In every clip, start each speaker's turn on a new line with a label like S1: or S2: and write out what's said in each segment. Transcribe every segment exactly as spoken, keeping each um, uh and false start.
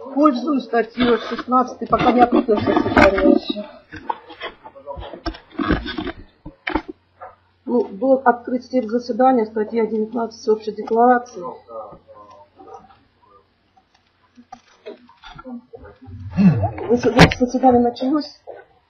S1: Пользуюсь статьей шестнадцатой, пока не открылось заседание еще. Ну, до открытия заседания статья девятнадцать общей декларации. Заседание началось.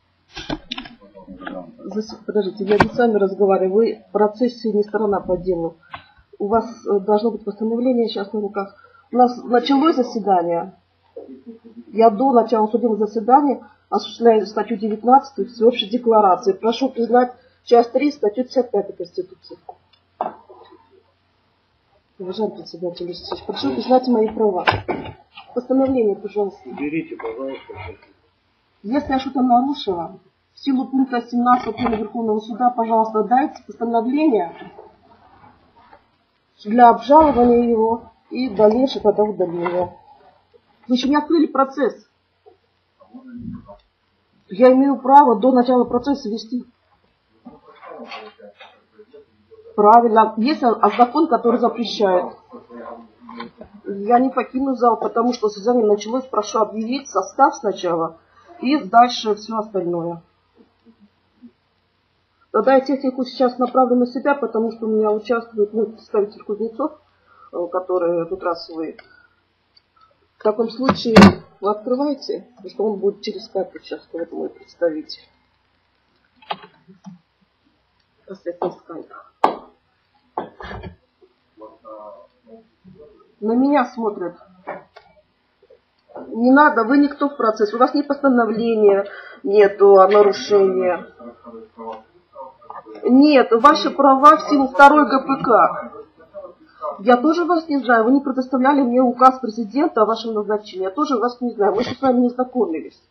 S1: Подождите, я не с вами разговариваю. Вы в процессе не сторона по делу. У вас должно быть постановление сейчас на руках. У нас началось заседание. Я до начала судебного заседания осуществляю статью девятнадцать всеобщей декларации. Прошу признать часть три, статью пятьдесят пять Конституции. Уважаемый председатель, прошу признать мои права. Постановление, пожалуйста.
S2: Уберите, пожалуйста.
S1: Если я что-то нарушила, в силу пункта семнадцатого Верховного суда, пожалуйста, дайте постановление для обжалования его и дальнейшего тогда удаления. Вы еще не открыли процесс. Я имею право до начала процесса вести. Правильно. Есть закон, который запрещает. Я не покину зал, потому что заседание началось. Прошу объявить состав сначала и дальше все остальное. Тогда я технику сейчас направлю на себя, потому что у меня участвует мой представитель Кузнецов, который тут раз вы. В таком случае вы открываете, потому что он будет через скайп участвовать, мой представитель. Посредством скайпа. На меня смотрят. Не надо, вы никто в процессе. У вас ни постановления нету о нарушении. Нет, ваши права в силу второй ГПК. Я тоже вас не знаю. Вы не предоставляли мне указ президента о вашем назначении. Я тоже вас не знаю. Мы еще с вами не знакомились.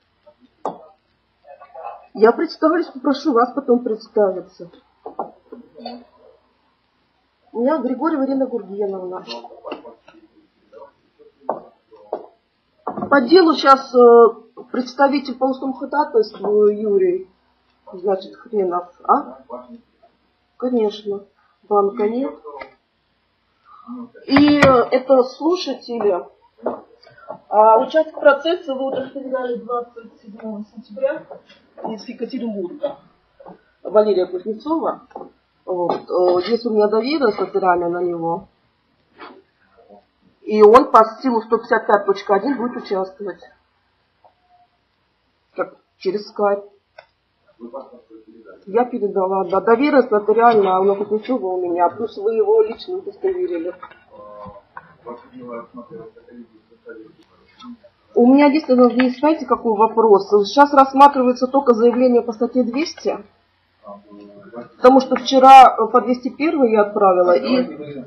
S1: Я представлюсь, попрошу вас потом представиться. У меня Григорьева Ирина Гургеновна. По делу сейчас представитель по устному ходатайству Юрий, значит, Хренов. А? Конечно. Банка нет. И это слушатели. А участник процесса вы удостоверяли двадцать седьмого сентября из Екатеринбурга. Валерия Кузнецова. Вот. Есть у меня доверенность нотариальная на него. И он по силу сто пятьдесят пять точка один будет участвовать. Как через скайп. Я передала, да, доверенность нотариальная, а у нас Кузнецова у меня, плюс вы его лично удостоверили. У меня есть, вы знаете, какой вопрос? Сейчас рассматривается только заявление по статье двести. Потому что вчера по двести один я отправила и...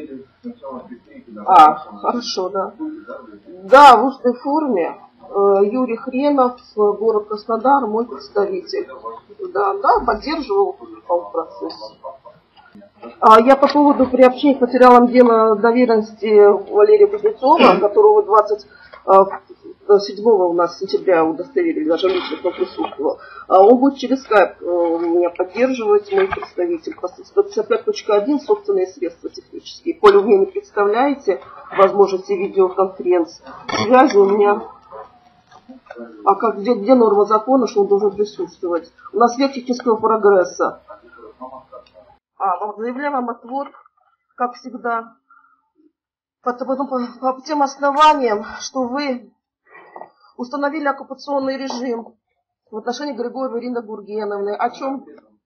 S1: А, хорошо, да. Да, в устной форме. Юрий Хренов, город Краснодар, мой представитель. Да, да, поддерживал в процессе. А я по поводу приобщения к материалам дела доверенности Валерия Кузнецова, которого двадцать седьмого у нас сентября удостоверили, даже лично кто присутствовал. Он будет через скайп меня поддерживать, мой представитель. По сто пятьдесят пять точка один собственные средства технические. Коли вы мне не представляете возможности видеоконференции, связи у меня... А как, где, где норма закона, что он должен присутствовать? У нас век технического прогресса. А, заявляю вам отвод, как всегда, по, по, по, по тем основаниям, что вы установили оккупационный режим в отношении Григорьевой Ирины Гургеновны. О чем?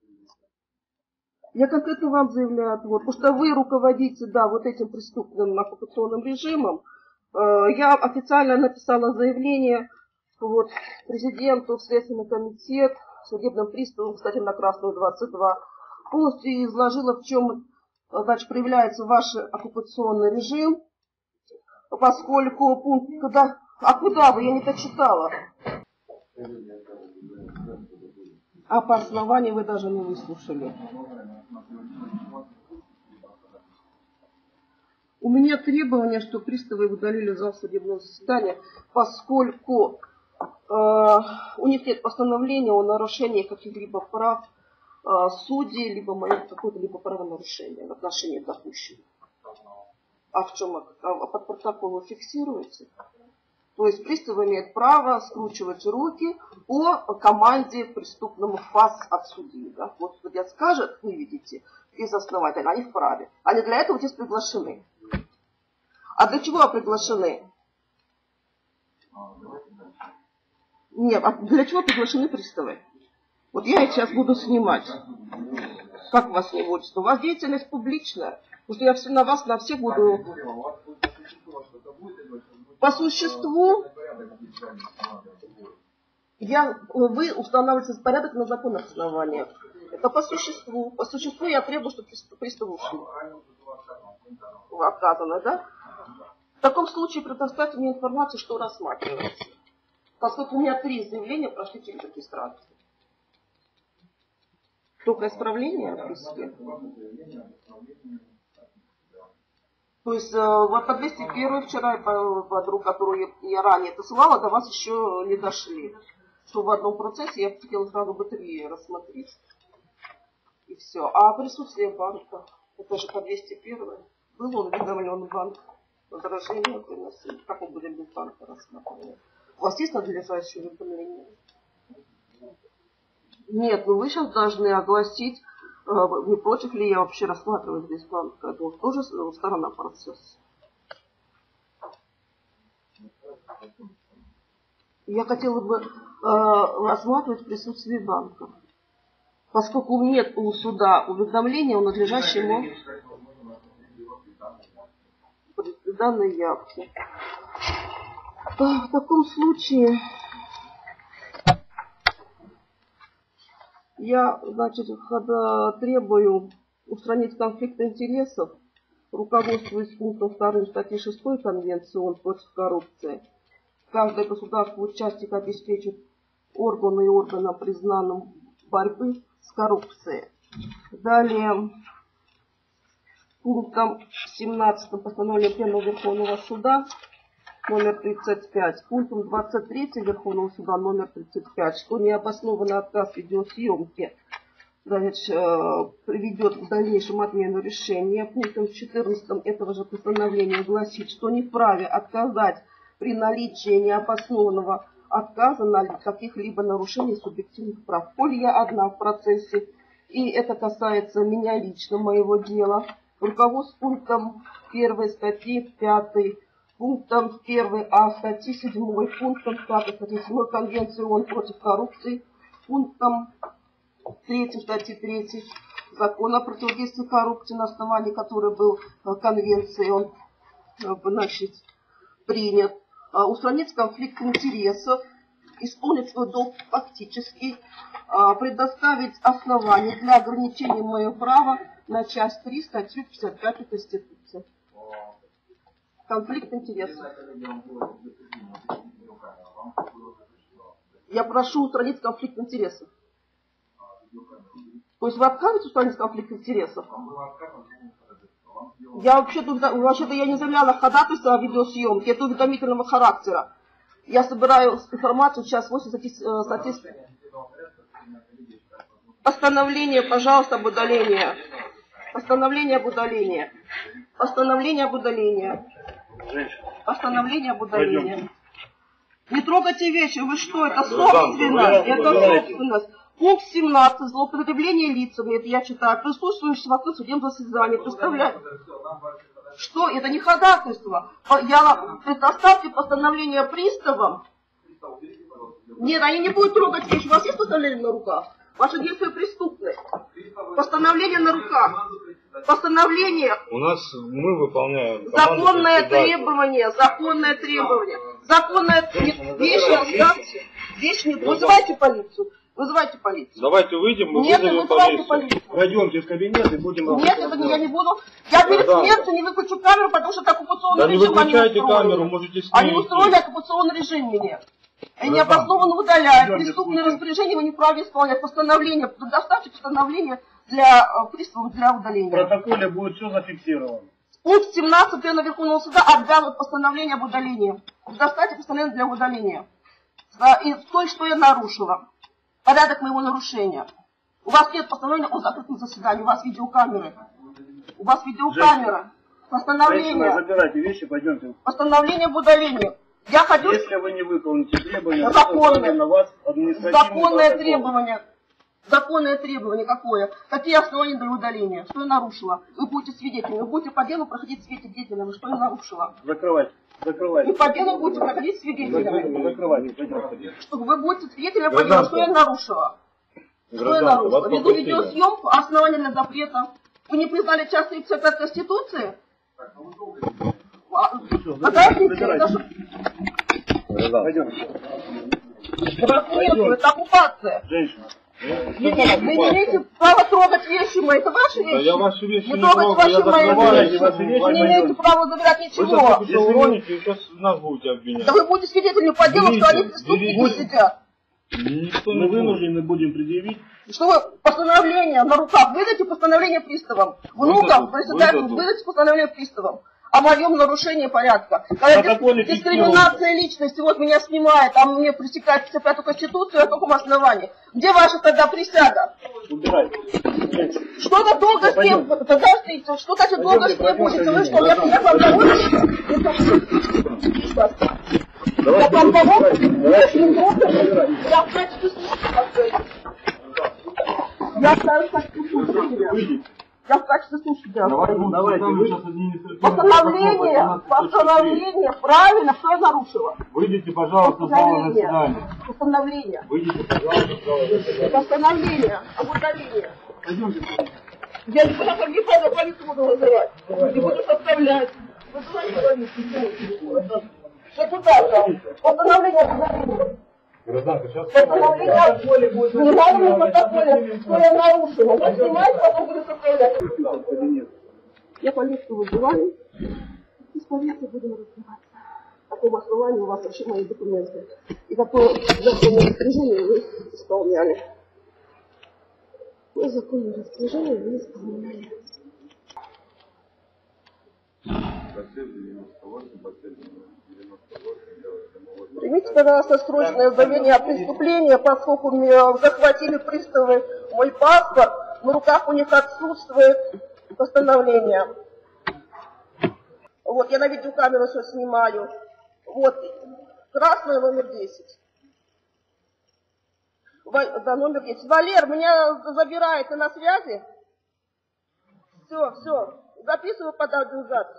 S1: Я конкретно вам заявляю отвод, потому что вы руководите, да, вот этим преступным оккупационным режимом. Я официально написала заявление вот, президенту, в Следственный комитет, судебным приставам, кстати, на Красную двадцать два, полностью изложила, в чем, значит, проявляется ваш оккупационный режим, поскольку пункт, куда, а куда вы, я не дочитала. А по основанию вы даже не выслушали. У меня требование, что приставы удалили зал судебного заседания, поскольку э, у них нет постановления о нарушении каких-либо прав э, судей, либо моих какое-то либо правонарушение в отношении допущенного. А в чем? А под протокол вы фиксируете? То есть пристав имеет право скручивать руки по команде преступному ФАС от судьи. Да? Вот судья скажет, вы видите, безосновательно, они вправе. Они для этого здесь приглашены. А для чего приглашены? Нет, а для чего приглашены приставы? Вот я их сейчас буду снимать. Как вас не будет? У вас деятельность публичная. Потому что я все на вас, на всех буду... По существу, я, вы устанавливаете порядок на законных основаниях. Это по существу. По существу я требую, чтобы пристав ушел. Отказано, да? В таком случае предоставьте мне информацию, что рассматривается. Поскольку у меня три заявления прошли через регистрацию. Только исправление в письме. То есть вот по двести первой вчера подруг, которую я ранее посылала, до вас еще не дошли. Что в одном процессе я хотела сразу бы три рассмотреть. И все. А присутствие банка, это же по двести первой. Был он уведомлен банк. Возражение приносил. Как мы будем без банка рассматривать? У вас есть надлежащее уведомление? Нет, ну вы сейчас должны огласить, не против ли я вообще рассматривать здесь банк. Это вот тоже сторона процесса. Я хотела бы э, рассматривать присутствие банка. Поскольку нет у суда уведомления о надлежащем данной явке. В таком случае я, значит, требую устранить конфликт интересов, руководствуясь пунктом вторым статьи шестой Конвенции ООН против коррупции. Каждое государство участник обеспечит органы и органам, признанным борьбы с коррупцией. Далее, пунктом семнадцатым постановления Пленума Верховного Суда номер тридцать пять, пунктом двадцать третьим Верховного Суда номер тридцать пять, что необоснованный отказ видеосъемки значит, приведет к дальнейшему отмену решения. Пунктом четырнадцатым этого же постановления гласит, что не вправе отказать при наличии необоснованного отказа на каких-либо нарушений субъективных прав. Коль я одна в процессе, и это касается меня лично, моего дела, руководствуясь пунктом первой статьи пятой, пунктом первой А статьи седьмой, пунктом пятой статьи седьмой Конвенции ООН против коррупции, пунктом третьей статьи третьей Закона о противодействии коррупции, на основании которой был Конвенцией он значит, принят, устранить конфликт интересов, исполнить свой долг фактически, предоставить основания для ограничения моего права на часть три статью пятьдесят пятой Конституции. Конфликт интересов. Я прошу устранить конфликт интересов. То есть вы отказываетесь устранить конфликт интересов? Я вообще-то, вообще-то я не заявляла ходатайство о видеосъемке, это уведомительного характера. Я собираю информацию, сейчас восемь статистики. Постановление, пожалуйста, об удалении. Постановление об удалении. Постановление об удалении. Постановление об удалении. Не трогайте вещи, вы что, это собственность, это собственность. Пункт семнадцать. Злоупотребление лицами. Это я читаю. Присутствующий в открытом судебном заседании. Представляете? Что? Это не ходатайство. Я предоставьте постановление приставам. Нет, они не будут трогать вещи. У вас есть постановление на руках? Ваши действия преступны. Постановление на руках. Постановление.
S2: У нас мы выполняем.
S1: Законное требование. Законное требование. Законное вещи оставьте. Вещи не вызывайте полицию. Вызывайте полицию.
S2: Давайте выйдем, мы
S1: Нет,
S2: вызовем
S1: полицию.
S2: полицию. Пойдемте в кабинет и будем...
S1: Нет, это я не буду. Я перед смертью не выключу камеру, потому что это оккупационный
S2: да
S1: режим.
S2: Да не выключайте камеру, можете снять.
S1: Они устроили оккупационный режим мне. И необоснованно удаляют. Преступные распоряжения вы не вправе исполнять. Постановление, предоставьте постановление для приставов для удаления.
S3: В протоколе будет все зафиксировано.
S1: Пункт семнадцать Пленума Верховного Суда обязывает постановление об удалении. Предоставьте постановление для удаления. И то, что я нарушила. Порядок моего нарушения. У вас нет постановления о закрытом заседании, у вас видеокамеры. У вас видеокамера. Постановление.
S3: Забирайте вещи, пойдемте.
S1: Постановление об удалении. Я хочу...
S3: Если вы не выполните требования,
S1: законные,
S3: на вас
S1: законное требование. Законное требование какое? Какие основания для удаления? Что я нарушила? Вы будете свидетелями, вы будете по делу проходить свидетелями. Что я нарушила?
S3: Закрывать. Закрывать.
S1: И по делу будете проходить свидетелями.
S3: Закрывать.
S1: Чтобы вы будете свидетелями по делу, что я нарушила? Что я нарушила? Веду видеосъемку, основания для запрета. Вы не признали часть тридцать пять Конституции? Подождите, это что? Это оккупация.
S3: Женщина.
S1: Вы не имеете права трогать вещи мои. Это ваши вещи?
S2: Да я ваши вещи
S1: не
S2: не
S1: трогать
S2: трогаю,
S1: ваши мои вещи.
S3: ваши вещи.
S1: Вы не имеете права забирать
S2: Вы
S1: ничего.
S2: сейчас это уроните, сейчас нас будете обвинять.
S1: Да вы будете свидетелями по делу, что они преступники сидят.
S2: Никто
S3: Мы
S2: не будет.
S3: вынуждены будем предъявить.
S1: Что вы постановление на руках, выдайте постановление приставам. Внукам, председателю, выдайте постановление приставам о моем нарушении порядка. Когда дис- дискриминация личности, вот меня снимает, а мне пресекает тридцать пятую Конституцию, о каком основании? Где ваша тогда присяга?
S3: Убирайте.
S1: Что-то долго с ним, подождите, что значит долго с ним будете? Вы что, я, я вам помогу? Я вам помогу? Я в качестве слушателя. Я ставлю в качестве слушателя. Я в качестве слушателя. Постановление, постановление, правильно, что я нарушила?
S2: Выйдите, пожалуйста, в зал заседания.
S1: Постановление.
S2: Выйдите, пожалуйста, в зал заседания.
S1: Постановление об удалении. Я не буду, не буду полицию буду вызывать. Не буду составлять. Вызывайте полицию. Депутата. Постановление об удалении.
S2: Гражданка, сейчас...
S1: Постановление не надо мне протоколе, что я нарушила. Вы снимаете, потом буду составлять. Я полицию вызываю. И с полицией будем разбираться. По какому основанию у вас вообще мои документы. И какое законное распоряжение вы исполняли. Какое законное распоряжение вы исполняли. Примите, пожалуйста, срочное заявление о преступлении, поскольку мне захватили приставы мой паспорт, на руках у них отсутствует постановление. Вот, я на видеокамеру сейчас снимаю. Вот, красный номер десять. Да, номер десять. Валер, меня забирает, ты на связи? Все, все, записываю под аудиозапись.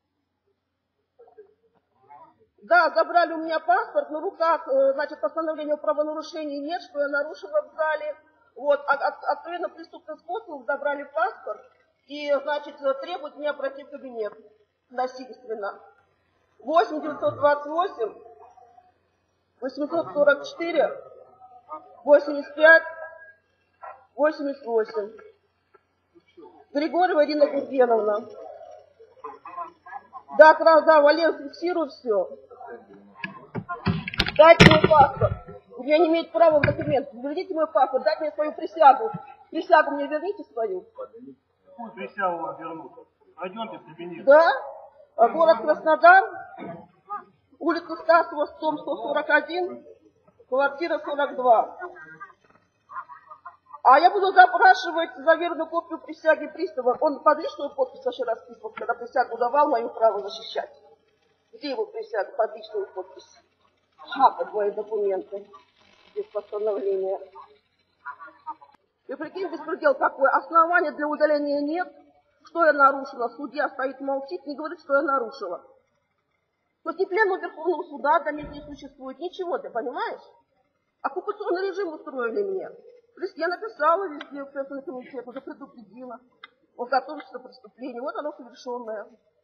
S1: Да, забрали у меня паспорт, на руках, значит, постановления о правонарушении нет, что я нарушила в зале. Вот, откровенно преступным способом забрали паспорт и, значит, требуют меня пройти в кабинет насильственно. восемь девятьсот двадцать восемь восемьсот сорок четыре восемьдесят пять восемьдесят восемь. Григорьева Ирина Гургеновна. Да, да, Валер, фиксирую все. Дайте мне паспорт. У меня не имеет права в документ. Верните мой паспорт, дайте мне свою присягу. Присягу мне верните свою.
S3: Какую присягу вам вернут? Пойдемте в кабинет.
S1: Да? Город Краснодар, улица Стасова, дом сто сорок один, квартира сорок два. А я буду запрашивать заверенную копию присяги пристава. Он подличную подпись вообще расписывал, когда присягу давал, мое право защищать. Где его присяга, подличную подпись? Ха, твои документы. Здесь постановление. И прикинь, беспредел какой. Основания для удаления нет. Что я нарушила? Судья стоит, молчит, не говорит, что я нарушила. То есть ни пленного Верховного суда для них не существует. Ничего, ты понимаешь? Оккупационный режим устроили мне. То есть я написала везде, в Следственный комитет, уже предупредила. Он готовится к преступлению. Вот оно совершенное.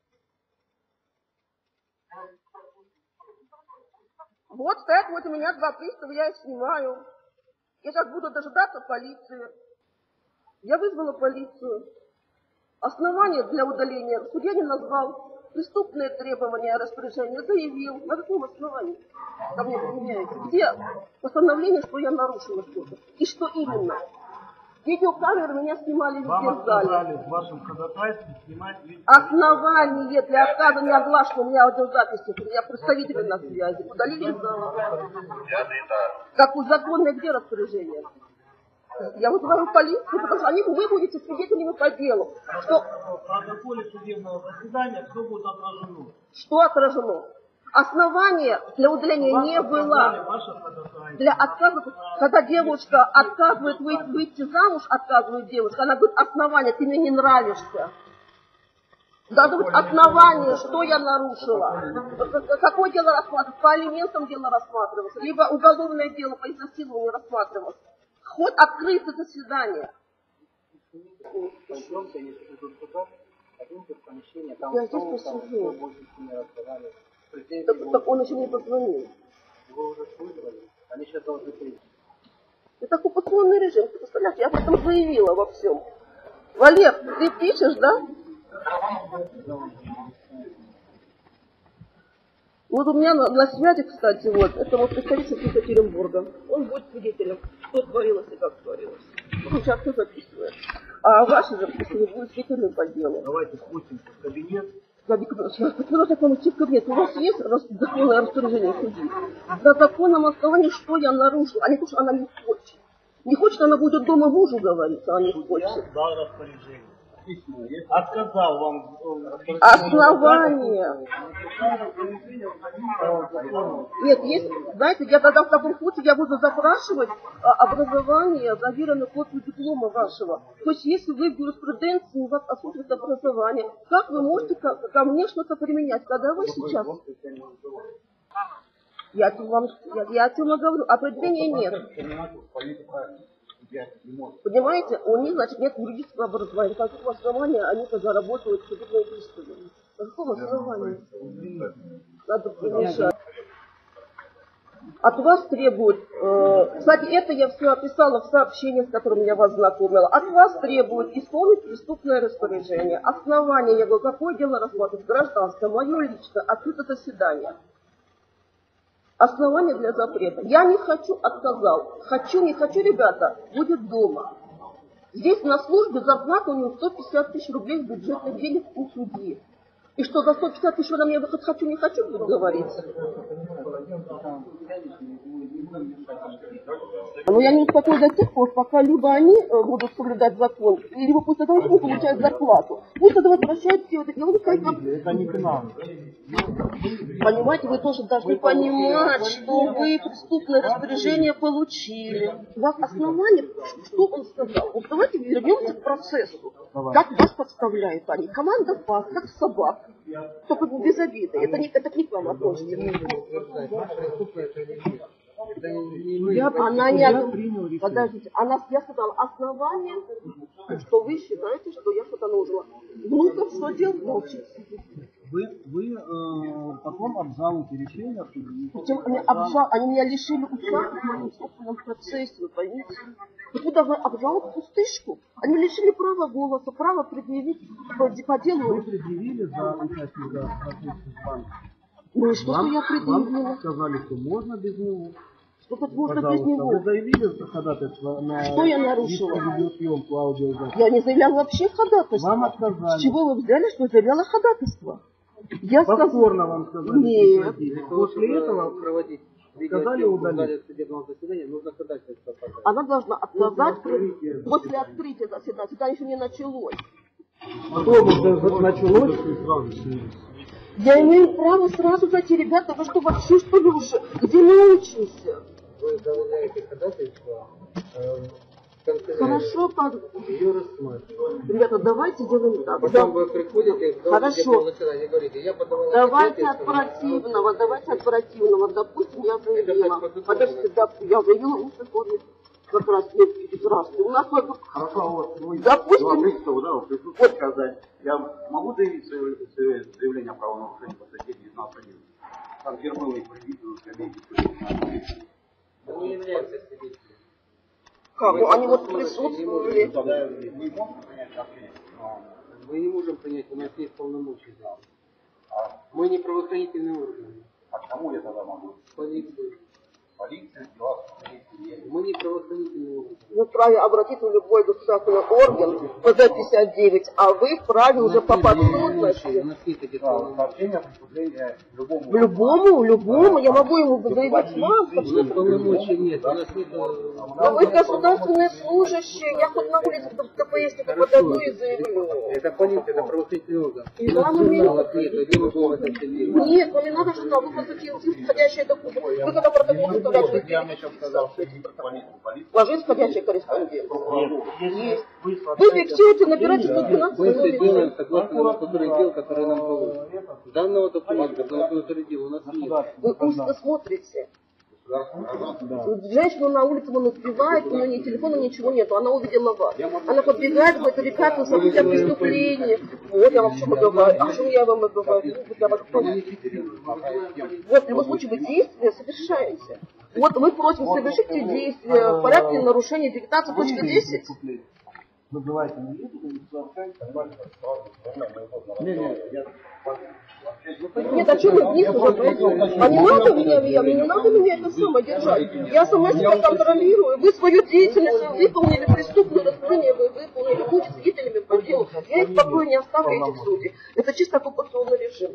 S1: Вот стоят вот у меня два пристава, я их снимаю. Я сейчас буду дожидаться полиции. Я вызвала полицию. Основания для удаления судья не назвал. Преступные требования распоряжения заявил. На каком основании ко мне применяется? Где постановление, что я нарушила что-то? И что именно? Видеокамеры меня снимали везде в зале.
S3: Вам отказали в вашем ходатайстве снимать видео.
S1: Основание для отказа не оглашено, у меня аудиозаписи, я представитель на связи. Удалили из зала. Как законное, где распоряжение? Я вызываю полицию, потому что они, вы будете свидетелями по делу. Что...
S3: В протоколе судебного заседания все будет отражено.
S1: Что отражено? Основания для удаления не было. Для отказа, когда девушка отказывает выйти, выйти замуж, отказывает девушка, она говорит, основания, ты мне не нравишься. Должно быть основание, что я нарушила. Какое дело рассматривалось? По алиментам дело рассматривалось, либо уголовное дело по изнасилованию рассматривалось. Ход открытое заседание. Я здесь посижу. Так, так он еще не позвонил.
S4: Его уже вызвали, они сейчас должны прийти.
S1: Это оккупационный режим, ты представляешь, я об этом заявила во всем. Валер, ты пишешь, да? Вот у меня на, на связи, кстати, вот, это вот представитель Екатеринбурга. Он будет свидетелем, что творилось и как творилось. Он сейчас все записывает. А ваши же будут свидетелями по делу.
S4: Давайте спустимся в кабинет.
S1: Нужно к вам идти в кабинет. У вас есть законное распоряжение судьи? На законном основании, что я нарушила? А не то, что она не хочет. Не хочет, она будет дома мужу говорить, а она не хочет.
S3: Я дал распоряжение. Отказал вам.
S1: Основание. Нет, есть, знаете, я тогда в таком случае я буду запрашивать образование, заверенную копию диплома вашего. То есть, если вы в юриспруденции, у вас отсутствует образование, как вы можете ко, ко мне что-то применять, когда вы сейчас... Я тебе, вам, я, я тебе говорю, определения нет. Понимаете, у них, значит, нет юридического образования. Какого основания они тогда работают в судебной приставе? Какого основания? Надо помешать. От вас требуют, э, кстати, это я все описала в сообщении, с которым я вас знакомила. От вас требуют исполнить преступное распоряжение. Основание, я говорю, какое дело рассматривать? Гражданское, мое личное, открыто заседание. Основание для запрета. Я не хочу, отказал. Хочу, не хочу, ребята, будет дома. Здесь на службе зарплата у него сто пятьдесят тысяч рублей бюджетных денег у судьи. И что, за сто пятьдесят тысяч вы на меня выход хочу, не хочу, будет говорить? Но я не успокою до тех пор, пока либо они будут соблюдать закон, либо пусть это не получают зарплату. Пусть это возвращают все вот эти...
S2: Это не к нам.
S1: Понимаете, вы тоже должны понимать, что вы преступное распоряжение получили. У вас основание, что он сказал? Вот давайте вернемся к процессу. Давай. Как вас подставляют они? Команда вас, как собак. Только без обиды. Это не, это не к вам относится. Я, она не я принял подождите, она, я сказала, основание, что вы считаете, что я что-то нарушила. Внутрь что делать? Научиться.
S4: Вы, вы э, потом обжалуете решение судьи.
S1: Причем они, обжал, они меня лишили участия в моем собственном процессе, вы поймите. Вы должны обжаловать пустышку. Они лишили права голоса, права предъявить по, по делу.
S4: Вы предъявили за участника процесса в банке?
S1: Ну и что,
S4: вам,
S1: что я предъявила?
S4: Вам сказали, что можно без него.
S1: Что тут можно
S4: Пожалуйста,
S1: без него?
S4: Вы заявили ходатайство на
S1: что я нарушила?
S4: видеосъемку, аудиозапись?
S1: Я не заявляла вообще ходатайство.
S4: Вам отказали.
S1: С чего вы взяли, что я заявляла ходатайство? Я
S4: Повторно
S1: сказ...
S4: вам сказали.
S1: Нет.
S4: После этого
S5: проводить
S4: сказали удалить.
S5: судебного заседания, нужно ходатайство подать.
S1: Она должна отказать при... после открытия заседания. Заседание еще не началось.
S4: Потом уже началось и сразу снялись.
S1: Я имею право сразу зайти. Ребята, вы что, вообще что ли уже? Где мы учимся?
S5: Вы заявляете ходатайство, э,
S1: Хорошо, под...
S5: ее рассматриваем.
S1: Ребята, давайте сделаем так.
S5: Потом вы приходите,
S1: Хорошо.
S5: и говорите, я подавала
S1: Давайте от
S5: ходатайство.
S1: противного, давайте от противного. Допустим, я заявила. Подождите, да, я заявила в устной форме. Как раз, нет, здравствуйте. У нас только...
S6: Хорошо, вот вы
S1: Допустим...
S6: два пристава, да, вот присутствует сказать. Я могу заявить свое, свое заявление о правонарушении по статье девятнадцать один? Там Гермелый предвидел коллеги.
S5: Они являются свидетелями.
S1: Как? Ну, они вот присутствовали.
S5: Мы не можем принять, у нас есть полномочия. Мы не правоохранительные органы.
S6: А кому я тогда могу?
S5: Полиция.
S6: Полиция, дела, полиция.
S5: Мы не правоохранительные органы.
S1: Вот вправе обратиться в любой государственный орган П З пятьдесят девять, а вы вправе уже по подсудности.
S6: Сообщение о преступлении любому.
S1: В любому, в любому, я могу ему заявить вам.
S5: Полномочий нет, у нас нет...
S1: Но вы государственные служащие, я хоть на улице к ДПСнику подойду и заявлю.
S5: Это полиция, это правоохранительный орган.
S1: И вам именно...
S5: Нет, где вы было это делили?
S1: Нет, вам не надо, что вы посадите входящие документы. Вы когда протокол составляете,
S6: Я мне сейчас сказал, что идите в полицию. Полицию.
S1: ложись входящий корреспондент.
S3: Если вы
S1: Вы фиксируете, набираете сто двенадцать
S5: Мы все делаем
S1: номер.
S5: согласно структуре дел, которые нам положены. Данного документа, данного структуры дел у нас нет.
S1: Вы узко смотрите. Женщину на улице он убивает, у нее ни телефона, ничего нету. Она увидела вас. Она подбегает, говорит, ребята, вы события преступления. Вот я вам что говорю. А что я вам и говорю? Я вас понял. Вот, в любом случае, вы действия совершаете. Вот вы просим совершить эти действия в порядке нарушения девятнадцать точка десять.
S4: Вызывайте милицию и сообщайте.
S1: Нет, а что вы вниз уже пойдете? А не надо меня, я, мне не надо меня это самое держать. Я сама себя контролирую. Вы свою деятельность выполнили, преступное расследование вы выполнили, будете с свидетелями по делу. Я их в покое не оставлю, этих судей. Это чисто оккупационный режим.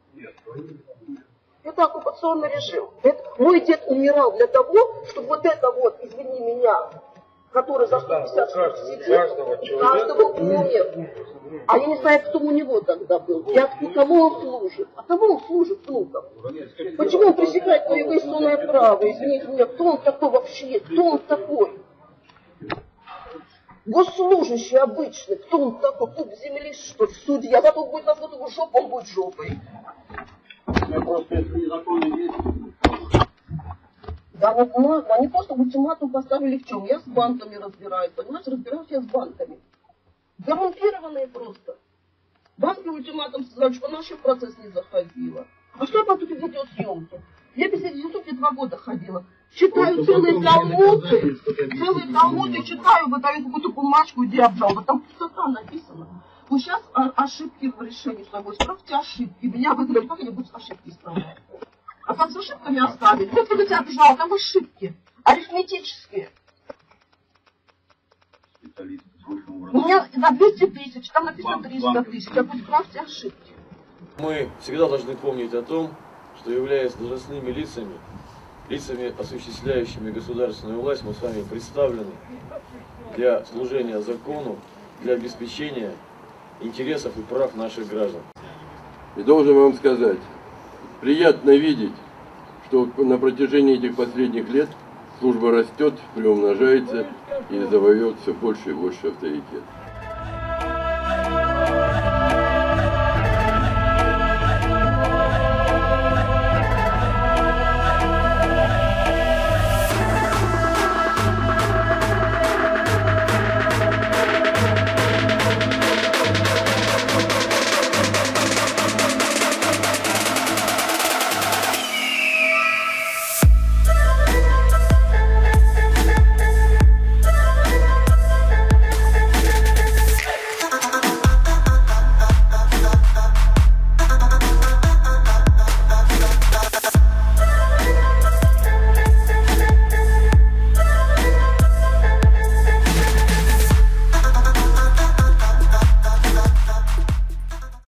S1: Это оккупационный режим. Это, мой дед умирал для того, чтобы вот это вот, извини меня, который за сто пятьдесят сидит, каждого помнит. А я не знаю, кто у него тогда был, и от, кому он служит. А кому он служит, внукам? Почему он пресекает мое конституционное право? Извините меня, кто он такой вообще? Кто он такой? Госслужащий обычный, кто он такой? Пуп земли, что ли, судья? Зато будет назвать его жопу, он будет жопой.
S6: Я просто, если незаконно есть,
S1: Да вот надо, они просто ультиматум поставили в чем? Я с банками разбираюсь, понимаешь, разбираюсь я с банками. Коррумпированные просто. Банки ультиматум сказали, что наша в процесс не заходила. А что я по тут видеосъемки? Я без видеосъемки два года ходила. Читаю целые талмуды, целые талмуды читаю, выдаю какую-то бумажку, где обжалба. Там пустота написана. Вы сейчас ошибки в решении своего, исправьте ошибки. Меня выгнали, как они будут ошибки исправлять? А там с ошибками оставить. Вот вы тебя обжал, там ошибки. Арифметические. У меня на двести тысяч, там написано триста тысяч. А вы исправьте ошибки.
S7: Мы всегда должны помнить о том, что, являясь должностными лицами, лицами, осуществляющими государственную власть, мы с вами представлены для служения закону, для обеспечения интересов и прав наших граждан.
S8: И должен вам сказать, приятно видеть, что на протяжении этих последних лет служба растет, приумножается и завоевывает все больше и больше авторитет.